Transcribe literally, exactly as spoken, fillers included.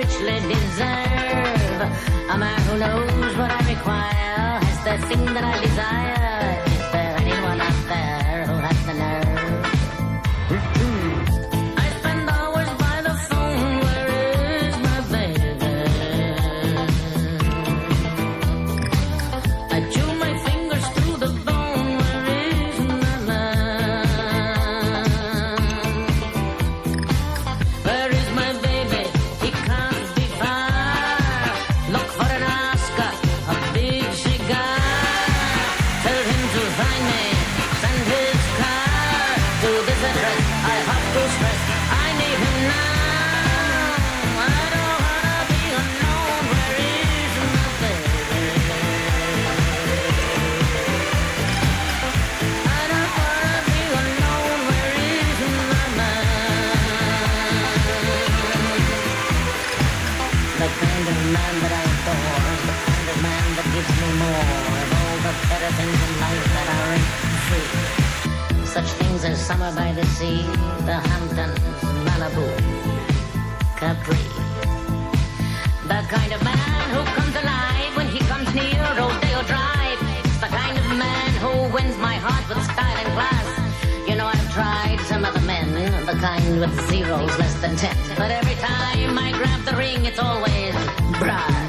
richly deserve. A man who knows what I require has the thing that I desire. Is there anyone out there who has the nerve? I spend hours by the phone. Where is my baby? I chew my fingers through the bone. Where is my man? Where is my baby? He can't be far. Look for an Oscar, a big cigar. Tell him to find me, send his car to this address. I have to stress, I need him now. I don't wanna be unknown. Where is my baby? I don't wanna be unknown. Where is my man? The kind of man that I adore, the kind of man that gives me more of all the better things in life that aren't free. Such things as summer by the sea, the Hamptons, Malibu, Capri. The kind of man who comes alive when he comes near Rodeo Drive. It's the kind of man who wins my heart with style and class. You know, I've tried some other men, the kind with zeros less than ten. But every time I grab the ring, it's always bride.